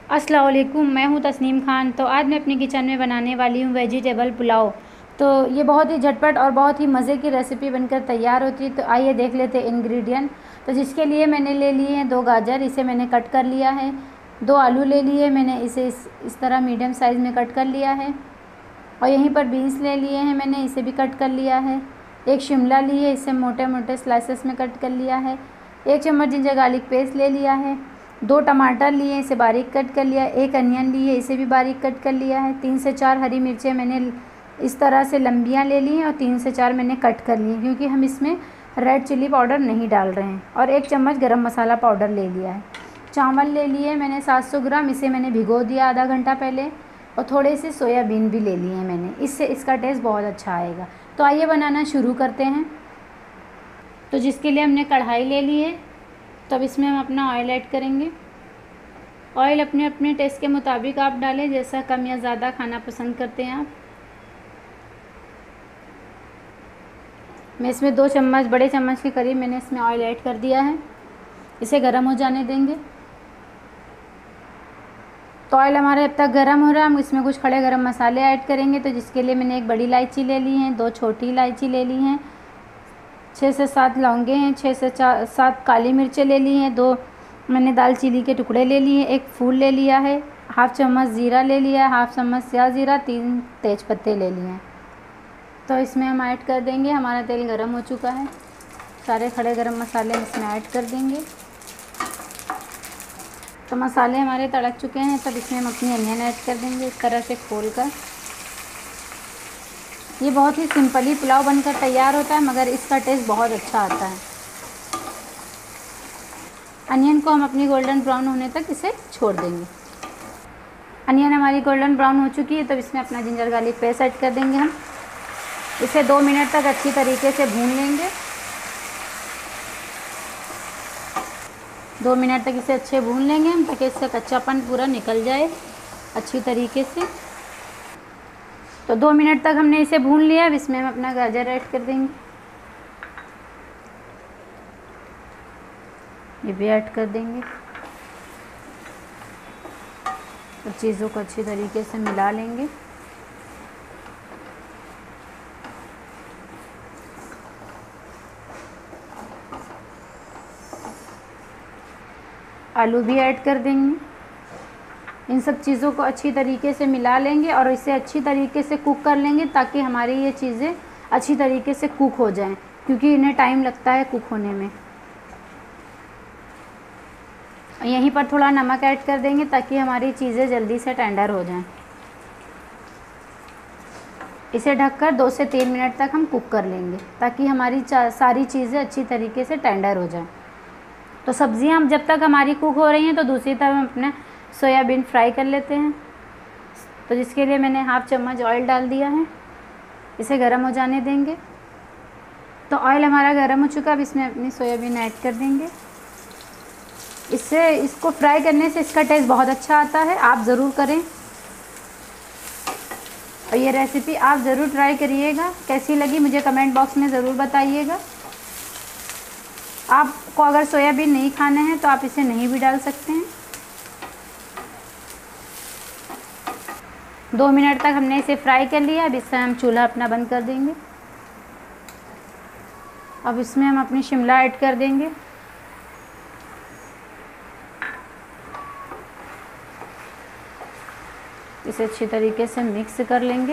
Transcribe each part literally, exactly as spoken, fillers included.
अस्सलाम वालेकुम, मैं हूँ तस्नीम खान। तो आज मैं अपनी किचन में बनाने वाली हूँ वेजिटेबल पुलाव। तो ये बहुत ही झटपट और बहुत ही मज़े की रेसिपी बनकर तैयार होती है। तो आइए देख लेते हैं इंग्रेडिएंट। तो जिसके लिए मैंने ले लिए हैं दो गाजर, इसे मैंने कट कर लिया है। दो आलू ले लिए, मैंने इसे इस, इस तरह मीडियम साइज़ में कट कर लिया है। और यहीं पर बीन्स ले लिए हैं मैंने, इसे भी कट कर लिया है। एक शिमला ली है, इसे मोटे मोटे स्लाइसेस में कट कर लिया है। एक चम्मच जिंजर गार्लिक पेस्ट ले लिया है। दो टमाटर लिए, इसे बारीक कट कर लिया। एक अनियन ली है, इसे भी बारीक कट कर लिया है। तीन से चार हरी मिर्चें मैंने इस तरह से लंबियाँ ले ली हैं और तीन से चार मैंने कट कर ली हैं, क्योंकि हम इसमें रेड चिली पाउडर नहीं डाल रहे हैं। और एक चम्मच गरम मसाला पाउडर ले लिया है। चावल ले लिए मैंने सात सौ ग्राम, इसे मैंने भिगो दिया आधा घंटा पहले। और थोड़े से सोयाबीन भी ले लिए हैं मैंने, इससे इसका टेस्ट बहुत अच्छा आएगा। तो आइए बनाना शुरू करते हैं। तो जिसके लिए हमने कढ़ाई ले ली है, तब इसमें हम अपना ऑयल ऐड करेंगे। ऑयल अपने अपने टेस्ट के मुताबिक आप डालें, जैसा कम या ज़्यादा खाना पसंद करते हैं आप। मैं इसमें दो चम्मच, बड़े चम्मच के करीब मैंने इसमें ऑयल ऐड कर दिया है। इसे गर्म हो जाने देंगे। तो ऑयल हमारे अब तक गर्म हो रहा है, हम इसमें कुछ खड़े गरम मसाले ऐड करेंगे। तो जिसके लिए मैंने एक बड़ी इलायची ले ली है, दो छोटी इलायची ले ली हैं, छः से सात लौंगे हैं, छः से चार सात काली मिर्चें ले ली हैं, दो मैंने दालचीनी के टुकड़े ले लिए हैं, एक फूल ले लिया है, हाफ़ चम्मच ज़ीरा ले लिया है, हाफ़ चम्मच स्या ज़ीरा, तीन तेज पत्ते ले लिए हैं। तो इसमें हम ऐड कर देंगे। हमारा तेल गरम हो चुका है, सारे खड़े गरम मसाले इसमें ऐड कर देंगे। तो मसाले हमारे तड़क चुके हैं, तब इसमें हम अपनी अनियन ऐड कर देंगे इस तरह से खोल कर। ये बहुत ही सिंपली पुलाव बनकर तैयार होता है, मगर इसका टेस्ट बहुत अच्छा आता है। अनियन को हम अपनी गोल्डन ब्राउन होने तक इसे छोड़ देंगे। अनियन हमारी गोल्डन ब्राउन हो चुकी है, तब इसमें अपना जिंजर गार्लिक पेस्ट ऐड कर देंगे हम। इसे दो मिनट तक अच्छी तरीके से भून लेंगे। दो मिनट तक इसे अच्छे भून लेंगे हम, ताकि इसका कच्चापन पूरा निकल जाए अच्छी तरीके से। तो दो मिनट तक हमने इसे भून लिया। अब इसमें हम अपना गाजर ऐड कर देंगे, ये भी ऐड कर देंगे। और चीज़ों को अच्छी तरीके से मिला लेंगे। आलू भी ऐड कर देंगे। इन सब चीज़ों को अच्छी तरीके से मिला लेंगे और इसे अच्छी तरीके से कुक कर लेंगे, ताकि हमारी ये चीज़ें अच्छी तरीके से कुक हो जाएं, क्योंकि इन्हें टाइम लगता है कुक होने में। यहीं पर थोड़ा नमक ऐड कर देंगे, ताकि हमारी चीज़ें जल्दी से टेंडर हो जाएं। इसे ढककर दो से तीन मिनट तक हम कुक कर लेंगे, ताकि हमारी सारी चीज़ें अच्छी तरीके से टेंडर हो जाएं। तो सब्ज़ियाँ हम जब तक हमारी कुक हो रही हैं, तो दूसरी तरफ हम अपना सोयाबीन फ्राई कर लेते हैं। तो जिसके लिए मैंने हाफ़ चम्मच ऑयल डाल दिया है, इसे गर्म हो जाने देंगे। तो ऑयल हमारा गर्म हो चुका है, अब इसमें अपनी सोयाबीन ऐड कर देंगे। इससे इसको फ्राई करने से इसका टेस्ट बहुत अच्छा आता है, आप ज़रूर करें। और ये रेसिपी आप ज़रूर ट्राई करिएगा। कैसी लगी मुझे कमेंट बॉक्स में ज़रूर बताइएगा। आपको अगर सोयाबीन नहीं खाने हैं तो आप इसे नहीं भी डाल सकते हैं। दो मिनट तक हमने इसे फ्राई कर लिया। अब इससे हम चूल्हा अपना बंद कर देंगे। अब इसमें हम अपनी शिमला ऐड कर देंगे। इसे अच्छी तरीके से मिक्स कर लेंगे।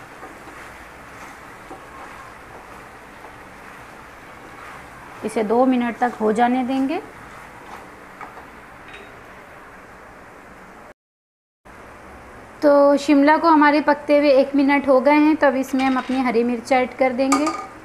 इसे दो मिनट तक हो जाने देंगे। तो शिमला को हमारे पकते हुए एक मिनट हो गए हैं, तो अब इसमें हम अपनी हरी मिर्च ऐड कर देंगे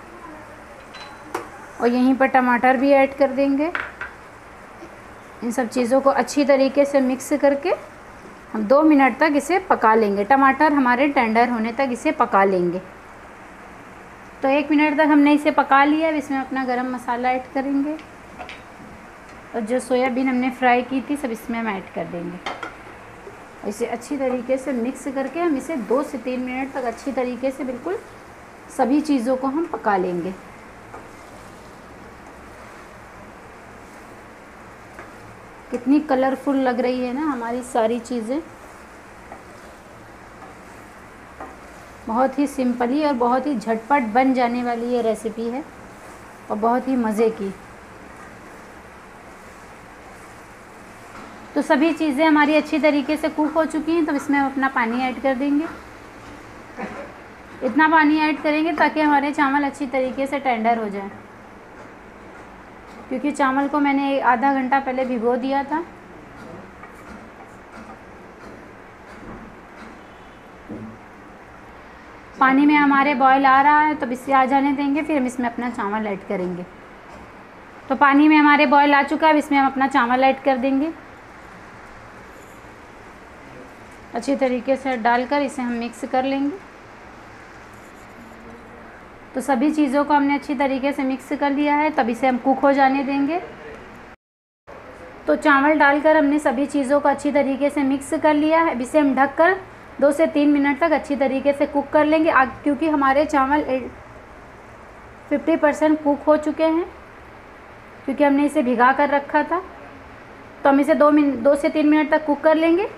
और यहीं पर टमाटर भी ऐड कर देंगे। इन सब चीज़ों को अच्छी तरीके से मिक्स करके हम दो मिनट तक इसे पका लेंगे। टमाटर हमारे टेंडर होने तक इसे पका लेंगे। तो एक मिनट तक हमने इसे पका लिया। अब इसमें अपना गरम मसाला ऐड करेंगे और जो सोयाबीन हमने फ्राई की थी सब इसमें हम ऐड कर देंगे। इसे अच्छी तरीके से मिक्स करके हम इसे दो से तीन मिनट तक अच्छी तरीके से बिल्कुल सभी चीज़ों को हम पका लेंगे। कितनी कलरफुल लग रही है ना हमारी सारी चीज़ें। बहुत ही सिंपली और बहुत ही झटपट बन जाने वाली ये रेसिपी है और बहुत ही मज़े की। तो सभी चीज़ें हमारी अच्छी तरीके से कुक हो चुकी हैं, तो इसमें हम अपना पानी ऐड कर देंगे। इतना पानी ऐड करेंगे ताकि हमारे चावल अच्छी तरीके से टेंडर हो जाए, क्योंकि चावल को मैंने आधा घंटा पहले भिगो दिया था। पानी में हमारे बॉयल आ रहा है, तो इसे आ जाने देंगे, फिर हम इसमें अपना चावल ऐड करेंगे। तो पानी में हमारे बॉयल आ चुका है, इसमें हम अपना चावल ऐड कर देंगे। अच्छी तरीके से डालकर इसे हम मिक्स कर लेंगे। तो सभी चीज़ों को हमने अच्छी तरीके से मिक्स कर लिया है, तब इसे हम कुक हो जाने देंगे। तो चावल डालकर हमने सभी चीज़ों को अच्छी तरीके से मिक्स कर लिया है। अब इसे हम ढककर दो से तीन मिनट तक अच्छी तरीके से कुक कर लेंगे, क्योंकि हमारे चावल फिफ्टी परसेंट कुक हो चुके हैं, क्योंकि हमने इसे भिगा कर रखा था। तो हम इसे दो मिनट दो से तीन मिनट तक कुक कर लेंगे।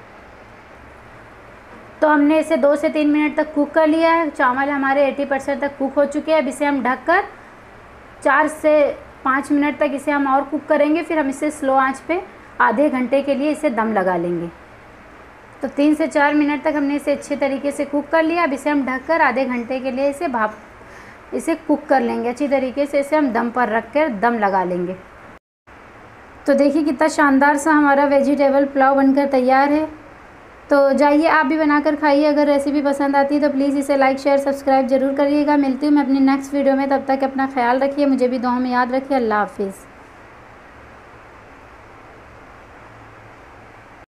तो हमने इसे दो से तीन मिनट तक कुक कर लिया है। चावल हमारे अस्सी परसेंट तक कुक हो चुके हैं। अब इसे हम ढककर चार से पाँच मिनट तक इसे हम और कुक करेंगे, फिर हम इसे स्लो आंच पे आधे घंटे के लिए इसे दम लगा लेंगे। तो तीन से चार मिनट तक हमने इसे अच्छे तरीके से कुक कर लिया। अब इसे हम ढककर आधे घंटे के लिए इसे भाप इसे कुक कर लेंगे। अच्छी तरीके से इसे हम दम पर रख कर दम लगा लेंगे। तो देखिए कितना शानदार सा हमारा वेजिटेबल पुलाव बनकर तैयार है। तो जाइए आप भी बनाकर खाइए। अगर रेसिपी पसंद आती है तो प्लीज़ इसे लाइक शेयर सब्सक्राइब जरूर करिएगा। मिलती हूँ मैं अपनी नेक्स्ट वीडियो में, तब तक अपना ख्याल रखिए, मुझे भी दुआ में याद रखिए। अल्लाह हाफिज़।